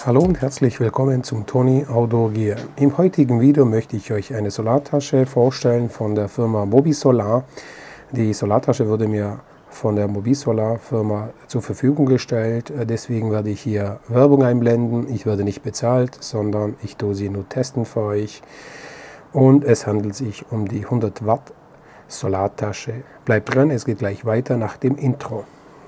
Hallo und herzlich willkommen zum Tony Outdoor Gear. Im heutigen Video möchte ich euch eine Solartasche vorstellen von der Firma Mobisolar. Die Solartasche wurde mir von der Mobisolar Firma zur Verfügung gestellt. Deswegen werde ich hier Werbung einblenden. Ich werde nicht bezahlt, sondern ich tue sie nur testen für euch. Und es handelt sich um die 100 Watt Solartasche. Bleibt dran, es geht gleich weiter nach dem Intro.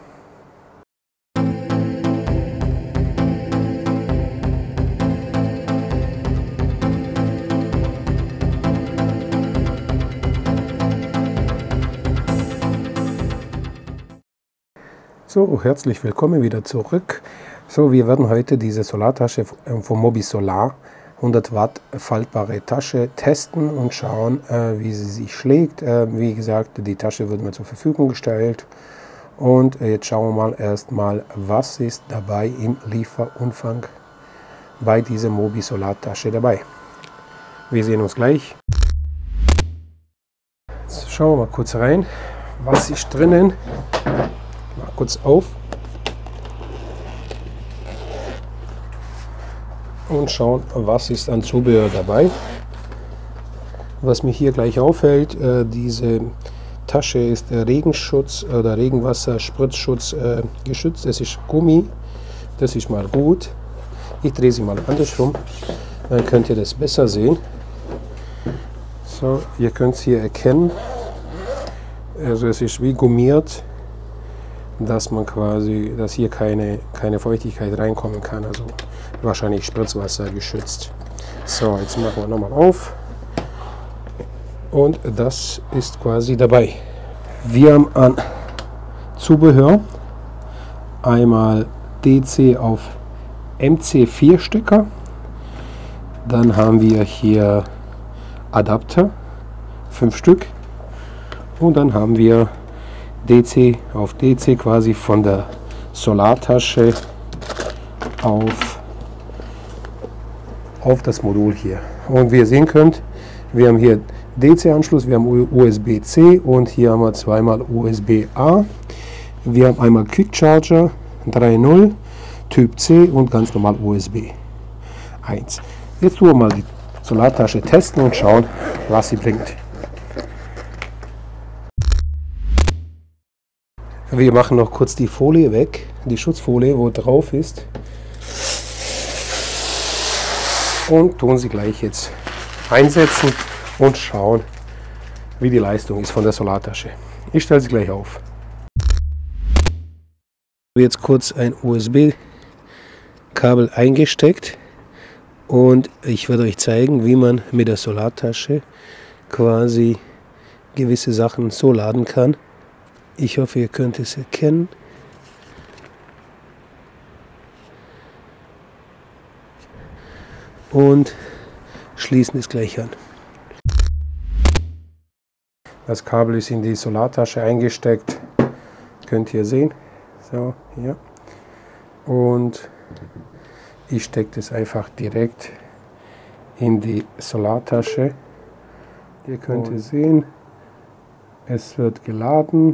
So, herzlich willkommen wieder zurück. So, wir werden heute diese Solartasche von Mobisolar 100 Watt faltbare Tasche testen und schauen, wie sie sich schlägt. Wie gesagt, die Tasche wird mir zur Verfügung gestellt. Und jetzt schauen wir mal erstmal, was ist dabei im Lieferumfang bei dieser Mobisolar Tasche dabei. Wir sehen uns gleich. Jetzt schauen wir mal kurz rein, was ist drinnen. Mach kurz auf und schauen, was ist an Zubehör dabei. Was mir hier gleich auffällt, diese Tasche ist Regenschutz oder Regenwasserspritzschutz geschützt. Das ist Gummi, das ist mal gut. Ich drehe sie mal andersrum, dann könnt ihr das besser sehen. So, ihr könnt es hier erkennen. Also es ist wie gummiert, dass man quasi, dass hier keine Feuchtigkeit reinkommen kann, also wahrscheinlich Spritzwasser geschützt. So, jetzt machen wir nochmal auf und das ist quasi dabei. Wir haben an Zubehör einmal DC auf MC4 Stecker, dann haben wir hier Adapter, 5 Stück, und dann haben wir DC auf DC quasi von der Solartasche auf das Modul hier. Und wie ihr sehen könnt, wir haben hier DC-Anschluss, wir haben USB-C und hier haben wir zweimal USB-A. Wir haben einmal Quick Charger 3.0, Typ C und ganz normal USB 1. Jetzt tun wir mal die Solartasche testen und schauen, was sie bringt. Wir machen noch kurz die Folie weg, die Schutzfolie, wo drauf ist, und tun sie gleich jetzt einsetzen und schauen, wie die Leistung ist von der Solartasche. Ich stelle sie gleich auf. Jetzt kurz ein USB-Kabel eingesteckt und ich werde euch zeigen, wie man mit der Solartasche quasi gewisse Sachen so laden kann. Ich hoffe, ihr könnt es erkennen. Und schließen es gleich an. Das Kabel ist in die Solartasche eingesteckt. Könnt ihr sehen. So, hier. Und ich stecke das einfach direkt in die Solartasche. Ihr könnt es sehen. Es wird geladen.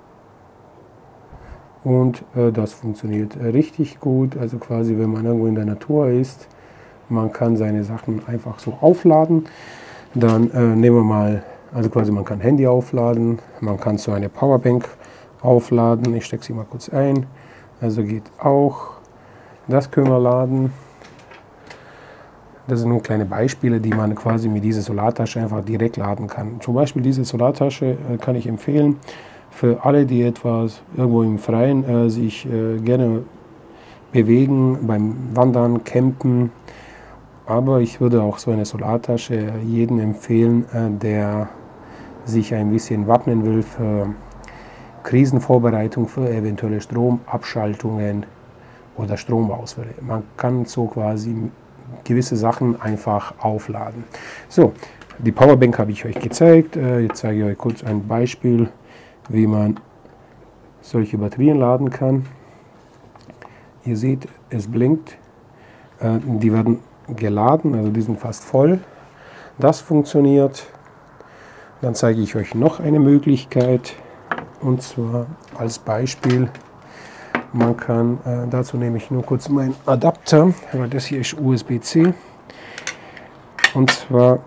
Und das funktioniert richtig gut, also quasi wenn man irgendwo in der Natur ist, man kann seine Sachen einfach so aufladen. Dann nehmen wir mal, also quasi man kann Handy aufladen, man kann so eine Powerbank aufladen. Ich stecke sie mal kurz ein, also geht auch. Das können wir laden. Das sind nur kleine Beispiele, die man quasi mit dieser Solartasche einfach direkt laden kann. Zum Beispiel diese Solartasche kann ich empfehlen für alle, die etwas irgendwo im Freien sich gerne bewegen, beim Wandern, Campen. Aber ich würde auch so eine Solartasche jedem empfehlen, der sich ein bisschen wappnen will für Krisenvorbereitung, für eventuelle Stromabschaltungen oder Stromausfälle. Man kann so quasi gewisse Sachen einfach aufladen. So, die Powerbank habe ich euch gezeigt. Jetzt zeige ich euch kurz ein Beispiel, wie man solche Batterien laden kann. Ihr seht, es blinkt. Die werden geladen, also die sind fast voll. Das funktioniert. Dann zeige ich euch noch eine Möglichkeit, und zwar als Beispiel Man kann, dazu nehme ich nur kurz meinen Adapter, weil das hier ist USB-C. Und zwar,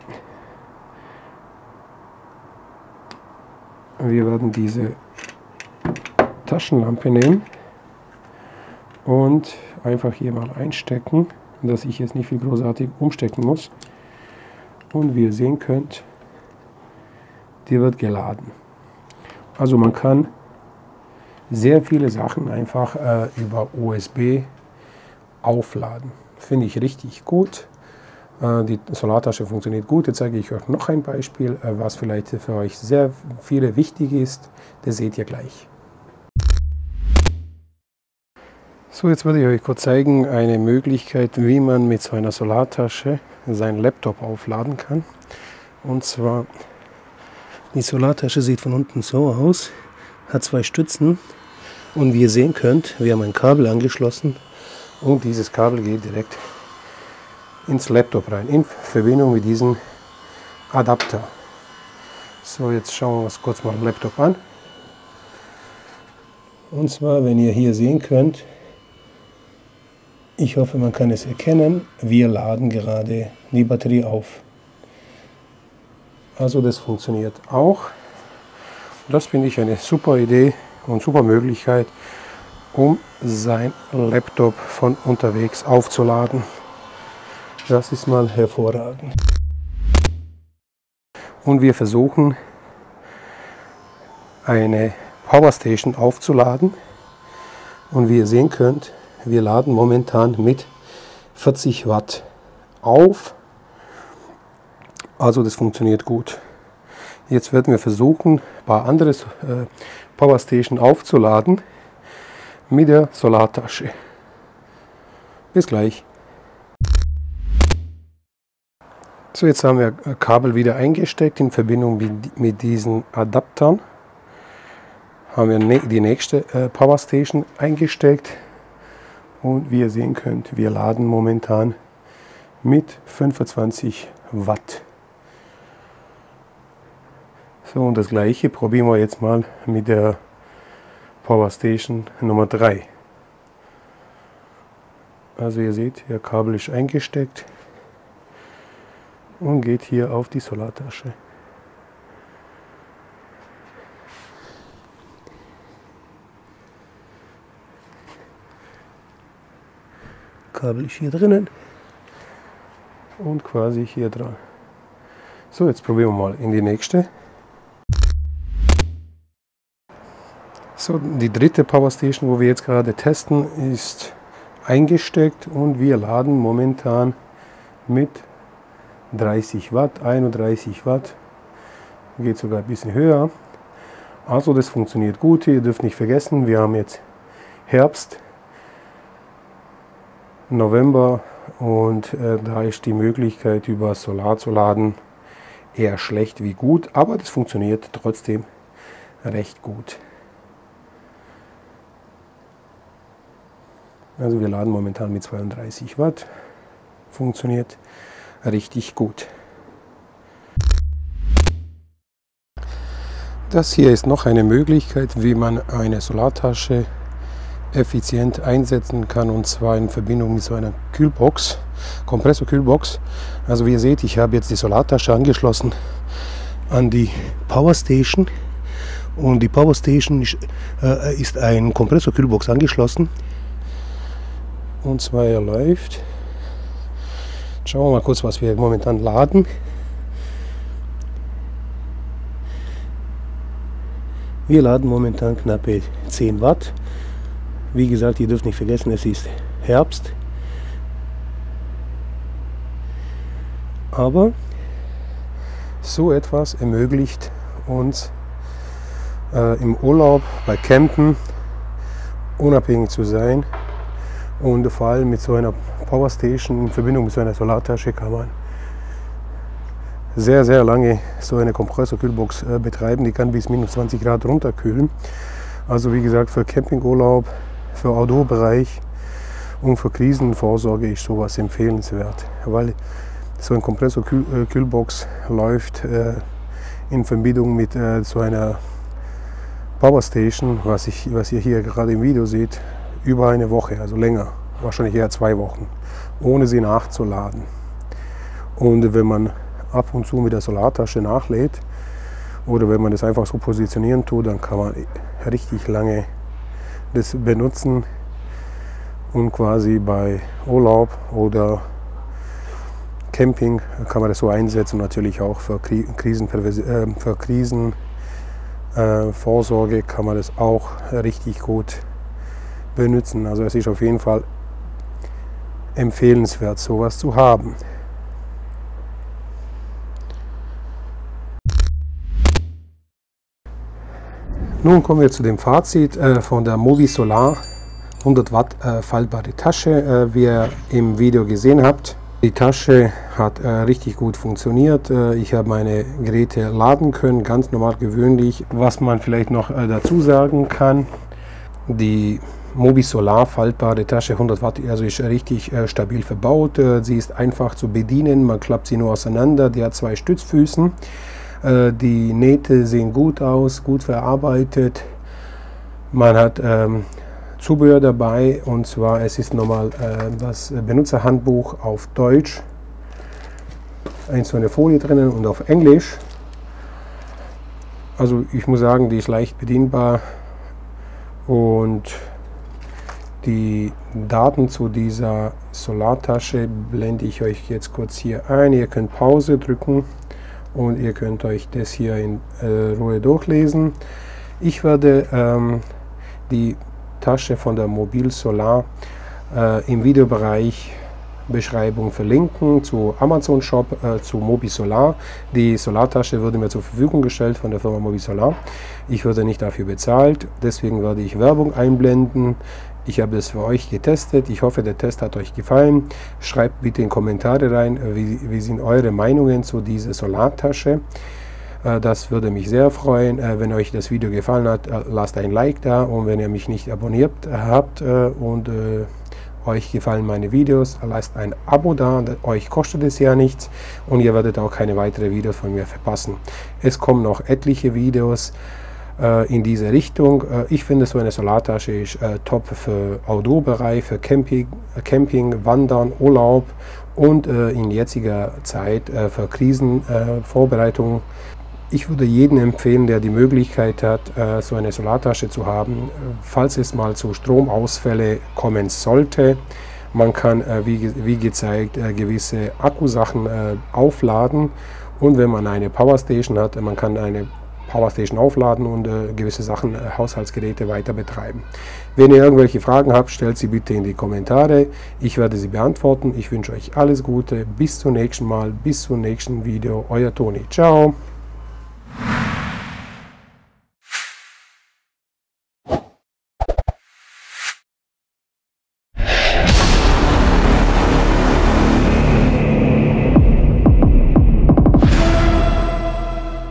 wir werden diese Taschenlampe nehmen und einfach hier mal einstecken, dass ich jetzt nicht viel großartig umstecken muss. Und wie ihr sehen könnt, die wird geladen. Also man kann sehr viele Sachen einfach über USB aufladen. Finde ich richtig gut. Die Solartasche funktioniert gut. Jetzt zeige ich euch noch ein Beispiel, was vielleicht für euch sehr viele wichtig ist. Das seht ihr gleich. So, jetzt werde ich euch kurz zeigen, eine Möglichkeit, wie man mit so einer Solartasche seinen Laptop aufladen kann. Und zwar, die Solartasche sieht von unten so aus, hat zwei Stützen und wie ihr sehen könnt, wir haben ein Kabel angeschlossen und dieses Kabel geht direkt ins Laptop rein, in Verbindung mit diesem Adapter. So, jetzt schauen wir uns kurz mal den Laptop an. Und zwar, wenn ihr hier sehen könnt, ich hoffe, man kann es erkennen, wir laden gerade die Batterie auf. Also das funktioniert auch. Das finde ich eine super Idee und super Möglichkeit, um sein Laptop von unterwegs aufzuladen. Das ist mal hervorragend. Und wir versuchen, eine Powerstation aufzuladen. Und wie ihr sehen könnt, wir laden momentan mit 40 Watt auf. Also das funktioniert gut. Jetzt werden wir versuchen, ein paar andere Powerstation aufzuladen mit der Solartasche. Bis gleich. So, jetzt haben wir Kabel wieder eingesteckt in Verbindung mit diesen Adaptern. Haben wir die nächste Powerstation eingesteckt. Und wie ihr sehen könnt, wir laden momentan mit 25 Watt. So, und das gleiche probieren wir jetzt mal mit der Powerstation Nummer 3. Also ihr seht, ihr Kabel ist eingesteckt und geht hier auf die Solartasche. Kabel ist hier drinnen und quasi hier dran. So, jetzt probieren wir mal in die nächste. So, die dritte Powerstation, wo wir jetzt gerade testen, ist eingesteckt und wir laden momentan mit 30 Watt, 31 Watt, geht sogar ein bisschen höher. Also das funktioniert gut. Ihr dürft nicht vergessen, wir haben jetzt Herbst, November und da ist die Möglichkeit über Solar zu laden eher schlecht wie gut, aber das funktioniert trotzdem recht gut. Also wir laden momentan mit 32 Watt, funktioniert richtig gut. Das hier ist noch eine Möglichkeit, wie man eine Solartasche effizient einsetzen kann, und zwar in Verbindung mit so einer Kühlbox, Kompressorkühlbox. Also wie ihr seht, ich habe jetzt die Solartasche angeschlossen an die Powerstation und die Powerstation ist ein Kompressorkühlbox angeschlossen, und zwar er läuft. Schauen wir mal kurz, was wir momentan laden. Wir laden momentan knappe 10 Watt. Wie gesagt, ihr dürft nicht vergessen, es ist Herbst. Aber so etwas ermöglicht uns im Urlaub, bei Campen unabhängig zu sein. Und vor allem mit so einer Powerstation in Verbindung mit so einer Solartasche kann man sehr, sehr lange so eine Kompressorkühlbox betreiben. Die kann bis minus 20 Grad runterkühlen. Also wie gesagt, für Campingurlaub, für Outdoor-Bereich und für Krisenvorsorge ist sowas empfehlenswert, weil so eine Kompressorkühlbox läuft in Verbindung mit so einer Powerstation, was ihr hier gerade im Video seht, über eine Woche, also länger, wahrscheinlich eher 2 Wochen, ohne sie nachzuladen. Und wenn man ab und zu mit der Solartasche nachlädt oder wenn man das einfach so positionieren tut, dann kann man richtig lange das benutzen und quasi bei Urlaub oder Camping kann man das so einsetzen, natürlich auch für Krisenvorsorge kann man das auch richtig gut benutzen. Also es ist auf jeden Fall empfehlenswert, sowas zu haben. Nun kommen wir zu dem Fazit von der Movi Solar 100 Watt faltbare Tasche, wie ihr im Video gesehen habt. Die Tasche hat richtig gut funktioniert. Ich habe meine Geräte laden können, ganz normal gewöhnlich. Was man vielleicht noch dazu sagen kann, die Movi Solar faltbare Tasche 100 Watt, also ist richtig stabil verbaut. Sie ist einfach zu bedienen, man klappt sie nur auseinander. Die hat 2 Stützfüßen. Die Nähte sehen gut aus, gut verarbeitet. Man hat Zubehör dabei, und zwar es ist nochmal das Benutzerhandbuch auf Deutsch, so eine Folie drinnen und auf Englisch. Also ich muss sagen, die ist leicht bedienbar und die Daten zu dieser Solartasche blende ich euch jetzt kurz hier ein. Ihr könnt Pause drücken und ihr könnt euch das hier in Ruhe durchlesen. Ich werde die Tasche von der Movi Solar im Videobereich Beschreibung verlinken zu Amazon Shop, zu Movi Solar. Die Solartasche wurde mir zur Verfügung gestellt von der Firma Movi Solar. Ich wurde nicht dafür bezahlt, deswegen werde ich Werbung einblenden. Ich habe es für euch getestet. Ich hoffe, der Test hat euch gefallen. Schreibt bitte in Kommentare rein, wie sind eure Meinungen zu dieser Solartasche. Das würde mich sehr freuen. Wenn euch das Video gefallen hat, lasst ein Like da, und wenn ihr mich nicht abonniert habt und euch gefallen meine Videos, lasst ein Abo da, euch kostet es ja nichts und ihr werdet auch keine weiteren Videos von mir verpassen. Es kommen noch etliche Videos in diese Richtung. Ich finde, so eine Solartasche ist top für Outdoor-Bereich, für Camping, Wandern, Urlaub und in jetziger Zeit für Krisenvorbereitung. Ich würde jedem empfehlen, der die Möglichkeit hat, so eine Solartasche zu haben, falls es mal zu Stromausfällen kommen sollte. Man kann, wie gezeigt, gewisse Akkusachen aufladen, und wenn man eine Powerstation hat, man kann eine Powerstation aufladen und gewisse Sachen, Haushaltsgeräte weiter betreiben. Wenn ihr irgendwelche Fragen habt, stellt sie bitte in die Kommentare. Ich werde sie beantworten. Ich wünsche euch alles Gute. Bis zum nächsten Mal, bis zum nächsten Video. Euer Toni. Ciao.